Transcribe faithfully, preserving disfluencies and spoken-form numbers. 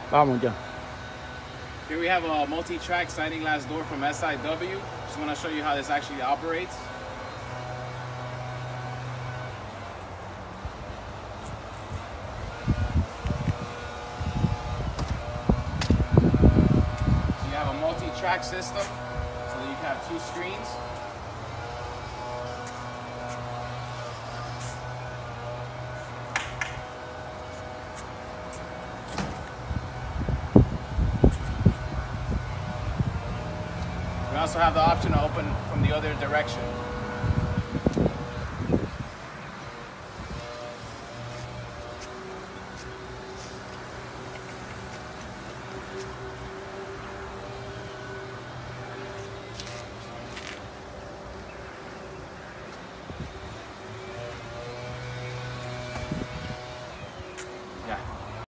Vamos ya. Here we have a multi-track sliding glass door from S I W. Just want to show you how this actually operates. So you have a multi-track system, so that you can have two screens. We also have the option to open from the other direction.